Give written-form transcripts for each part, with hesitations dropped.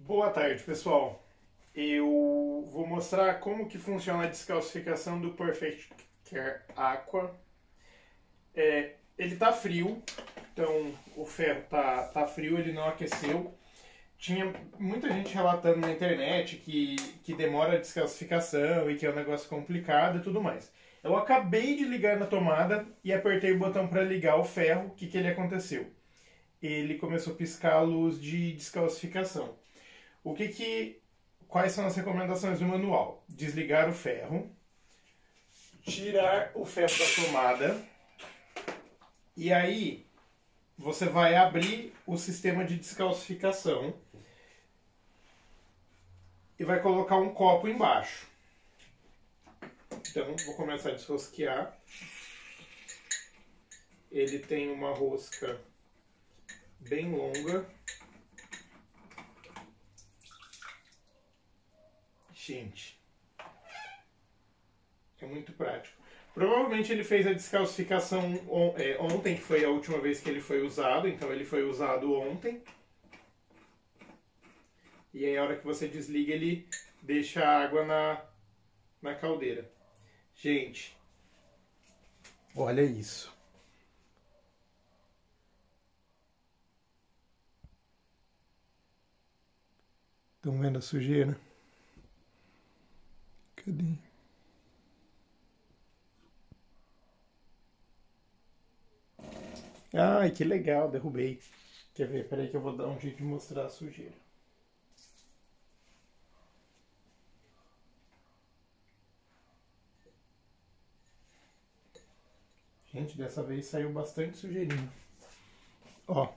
Boa tarde, pessoal. Eu vou mostrar como que funciona a descalcificação do Perfect Care Aqua. Ele tá frio, então o ferro tá frio, ele não aqueceu. Tinha muita gente relatando na internet que demora a descalcificação e que é um negócio complicado e tudo mais. Eu acabei de ligar na tomada e apertei o botão para ligar o ferro. O que ele aconteceu? Ele começou a piscar a luz de descalcificação. Quais são as recomendações do manual? Desligar o ferro, tirar o ferro da tomada e aí você vai abrir o sistema de descalcificação e vai colocar um copo embaixo. Então vou começar a desrosquear. Ele tem uma rosca bem longa. Gente, é muito prático. Provavelmente ele fez a descalcificação ontem, que foi a última vez que ele foi usado, então ele foi usado ontem. E aí a hora que você desliga, ele deixa a água na caldeira. Gente, olha isso. Estão vendo a sujeira? Cadê? Ai, que legal, derrubei. Quer ver? Peraí que eu vou dar um jeito de mostrar a sujeira. Gente, dessa vez saiu bastante sujeirinho. Ó.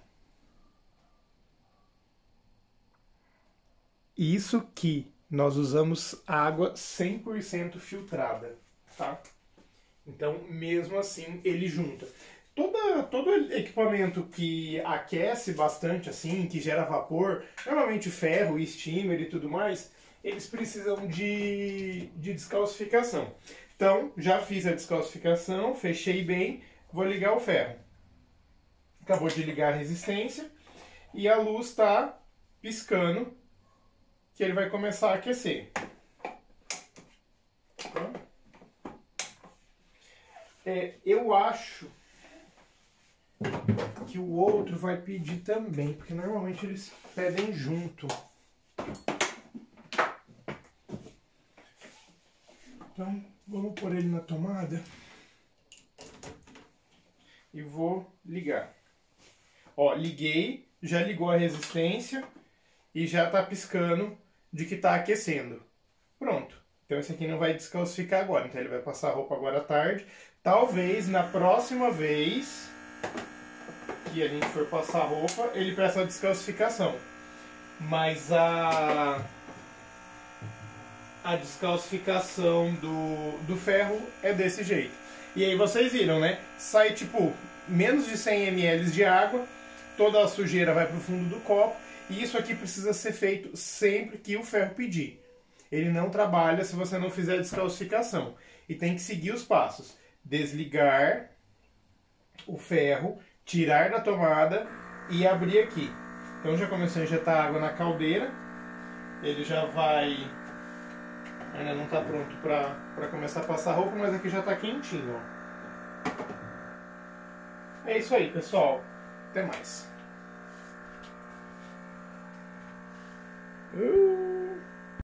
Isso que nós usamos água 100% filtrada, tá? Então, mesmo assim, ele junta. Todo equipamento que aquece bastante, assim, que gera vapor, normalmente ferro, steamer e tudo mais, eles precisam de descalcificação. Então, já fiz a descalcificação, fechei bem, vou ligar o ferro. Acabou de ligar a resistência e a luz está piscando, que ele vai começar a aquecer. Eu acho que o outro vai pedir também, porque normalmente eles pedem junto. Então, vamos pôr ele na tomada e vou ligar. Ó, liguei, já ligou a resistência e já está piscando de que está aquecendo. Pronto. Então esse aqui não vai descalcificar agora, então ele vai passar a roupa agora à tarde. Talvez na próxima vez que a gente for passar a roupa, ele peça a descalcificação. Mas a descalcificação do ferro é desse jeito. E aí vocês viram, né? Sai tipo menos de 100 ml de água, toda a sujeira vai para o fundo do copo. E isso aqui precisa ser feito sempre que o ferro pedir. Ele não trabalha se você não fizer a descalcificação. E tem que seguir os passos. Desligar o ferro, tirar da tomada e abrir aqui. Então já começou a injetar água na caldeira. Ele já vai... Ainda não está pronto para começar a passar roupa, mas aqui já está quentinho. Ó. É isso aí, pessoal. Até mais.